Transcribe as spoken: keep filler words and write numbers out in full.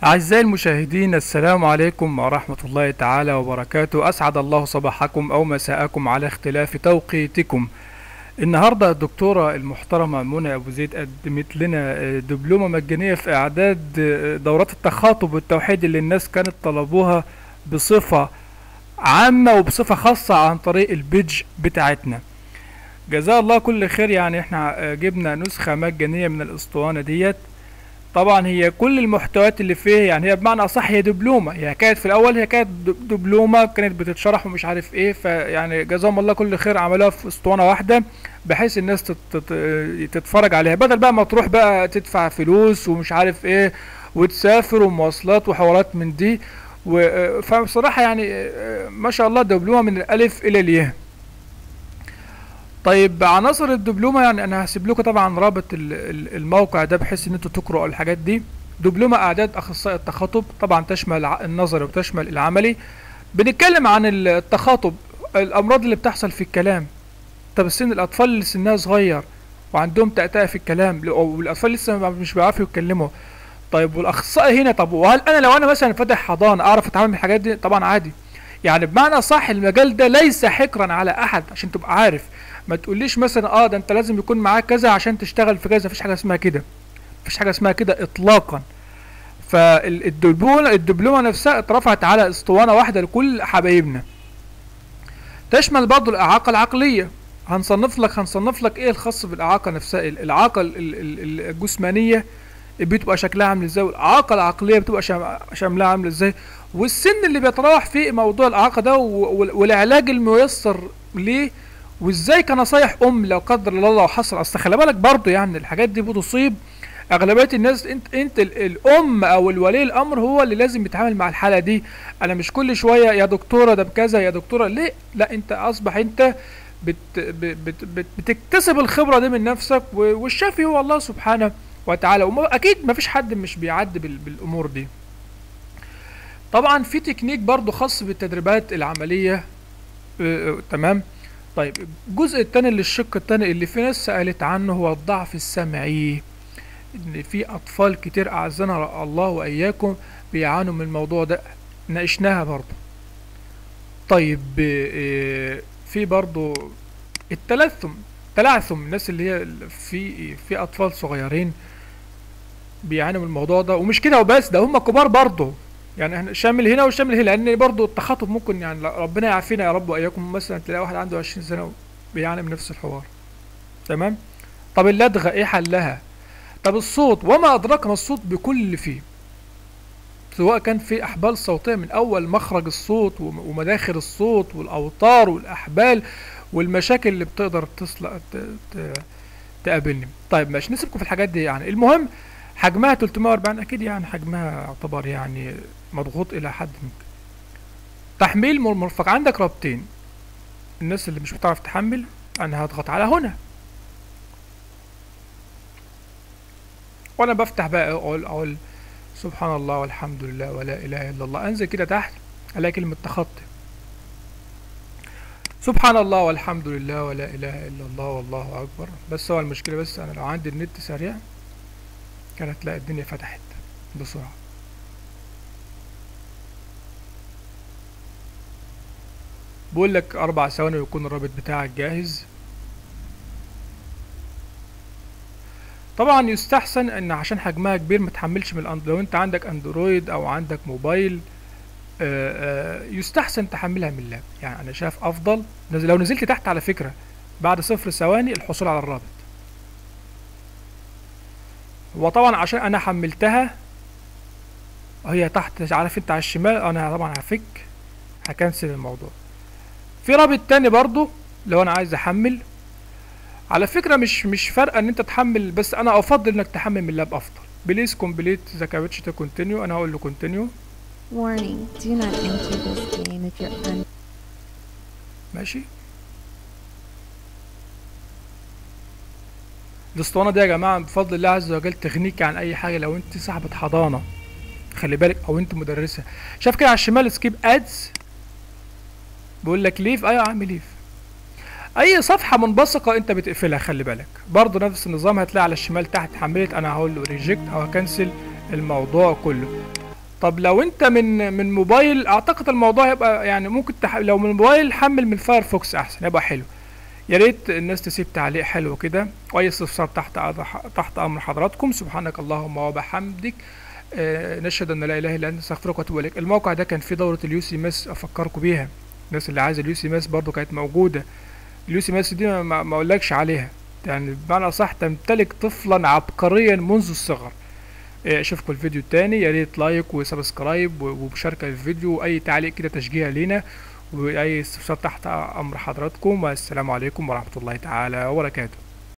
أعزائي المشاهدين، السلام عليكم ورحمة الله تعالى وبركاته. أسعد الله صباحكم أو مساءكم على اختلاف توقيتكم. النهاردة الدكتورة المحترمة منى أبو زيد قدمت لنا دبلومة مجانية في إعداد دورات التخاطب والتوحيد اللي الناس كانت طلبوها بصفة عامة وبصفة خاصة عن طريق البيج بتاعتنا. جزاه الله كل خير. يعني احنا جبنا نسخة مجانية من الاسطوانة ديت. طبعا هي كل المحتويات اللي فيها، يعني هي بمعنى اصح هي دبلومه. هي كانت في الاول هي كانت دب- دبلومه كانت بتتشرح ومش عارف ايه، فيعني جزاهم الله كل خير عملوها في اسطوانه واحده بحيث الناس تت- تت- تتفرج عليها، بدل بقى ما تروح بقى تدفع فلوس ومش عارف ايه وتسافر ومواصلات وحوارات من دي. و- فبصراحه يعني ما شاء الله دبلومه من الالف الى الياء. طيب عناصر الدبلومه، يعني انا هسيب لكم طبعا رابط ال- ال- الموقع ده بحيث ان انتوا تقرأوا الحاجات دي. دبلومه اعداد اخصائي التخاطب، طبعا تشمل الع- النظري وتشمل العملي. بنتكلم عن ال- التخاطب، الامراض اللي بتحصل في الكلام. طب السن، الاطفال اللي سنها صغير وعندهم تأتأة في الكلام، ل- والاطفال لسه ما- مش بيعرفوا يتكلموا. طيب والاخصائي هنا، طب وهل انا لو انا مثلا فاتح حضانه اعرف اتعامل مع الحاجات دي؟ طبعا عادي. يعني بمعنى صح المجال ده ليس حكرا على احد، عشان تبقى عارف. ما تقوليش مثلا اه ده انت لازم يكون معاك كذا عشان تشتغل في كذا. مفيش حاجه اسمها كده، مفيش حاجه اسمها كده اطلاقا. فالدبلومه الدبلومه نفسها اترفعت على اسطوانه واحده لكل حبايبنا. تشمل برضه الاعاقه العقليه. هنصنف لك هنصنف لك ايه الخاص بالاعاقه نفسها. الاعاقه ال- ال- ال- الجسمانيه بتبقى شكلها عامل ازاي، والاعاقه العقليه بتبقى شام- شاملها عامل ازاي، والسن اللي بيتراوح فيه موضوع الاعاقه ده، و- وال- والعلاج الميسر ليه، وازاي كنصايح ام لو قدر الله لو حصل. اصل خلي بالك برضه يعني الحاجات دي بتصيب اغلبيه الناس. انت انت ال- الام او الولي الامر هو اللي لازم يتعامل مع الحاله دي. انا مش كل شويه يا دكتوره ده بكذا يا دكتوره ليه، لا انت اصبح انت بت بت بت بتكتسب الخبره دي من نفسك، و- والشافي هو الله سبحانه وتعالى. وما- اكيد ما فيش حد مش بيعدي بال- بالامور دي. طبعا في تكنيك برضو خاص بالتدريبات العمليه. آه، آه، تمام. طيب الجزء الثاني اللي الشق الثاني اللي في ناس سألت عنه هو الضعف السمعي. ان في اطفال كتير اعزنا الله واياكم بيعانوا من الموضوع ده، ناقشناها برضو. طيب آه، في برضو التلثم تلعثم. الناس اللي هي في في اطفال صغيرين بيعانوا من الموضوع ده، ومش كده وبس، ده هم كبار برضه. يعني احنا شامل هنا وشامل هنا، لان برضه التخاطب ممكن، يعني لا- ربنا يعافينا يا رب واياكم، مثلا تلاقي واحد عنده عشرين سنه بيعاني من نفس الحوار. تمام. طب اللدغه ايه حلها؟ طب الصوت، وما ادراك ما الصوت بكل اللي فيه، سواء كان في احبال صوتيه من اول مخرج الصوت وم- ومداخل الصوت والاوتار والاحبال والمشاكل اللي بتقدر تصل ت- ت- تقابلني. طيب ماشي، نسيبكم في الحاجات دي. يعني المهم حجمها ثلاثمائة وأربعين، اكيد يعني حجمها يعتبر يعني مضغوط الى حد ممكن. تحميل مر- مرفق، عندك رابطين. الناس اللي مش بتعرف تحمل، انا هضغط على هنا وانا بفتح بقى اقول اقول سبحان الله والحمد لله ولا اله الا الله. انزل كده تحت الاقي كلمة تخطي، سبحان الله والحمد لله ولا اله الا الله والله اكبر. بس هو المشكلة، بس انا لو عندي النت سريع كانت تلاقي الدنيا فتحت بسرعة. بقول لك اربع ثواني ويكون الرابط بتاعك جاهز. طبعا يستحسن ان عشان حجمها كبير ما تحملش من الأند... لو انت عندك اندرويد او عندك موبايل، آه، آه، يستحسن تحملها من اللاب. يعني انا شايف افضل نزل لو نزلت تحت على فكرة بعد صفر ثواني الحصول على الرابط. وطبعا عشان انا حملتها هي تحت، عارف انت على الشمال، انا طبعا هفك هكنسل الموضوع. في رابط تاني برضو لو انا عايز احمل. على فكرة مش مش فارقة ان انت تحمل، بس انا افضل انك تحمل من اللاب افضل. بليز كومبليت ذا كابتش تو كونتينيو. انا هقول له كونتينيو. Warning, do not enter this game if you're un- ماشي. الاسطوانة دي يا جماعة بفضل الله عز وجل تغنيك عن اي حاجة. لو انت صاحبة حضانة خلي بالك، او انت مدرسة. شايف كده على الشمال سكيب ادز، بيقول لك ليف. ايوه يا عم ليف. اي صفحة منبثقة انت بتقفلها خلي بالك. برضو نفس النظام، هتلاقي على الشمال تحت حملت. انا هقول له ريجكت او هكنسل الموضوع كله. طب لو انت من من موبايل، اعتقد الموضوع هيبقى يعني ممكن تح... لو من موبايل حمل من فايرفوكس احسن، يبقى حلو. يا ريت الناس تسيب تعليق حلو كده، واي استفسار تحت تحت امر حضراتكم. سبحانك اللهم وبحمدك، آه نشهد ان لا اله الا انت، نستغفرك ونتوب اليك. الموقع ده كان فيه دوره اليو سي ماس، افكركم بيها. الناس اللي عايزه اليو سي ماس برضو كانت موجوده. اليو سي ماس دي ما ما اقولكش عليها، يعني بمعنى صح تمتلك طفلا عبقريا منذ الصغر. آه، اشوفكم الفيديو التاني، يا ريت لايك وسبسكرايب ومشاركه للفيديو، واي تعليق كده تشجيع لينا، واي استفسار تحت امر حضراتكم. والسلام عليكم ورحمه الله تعالى وبركاته.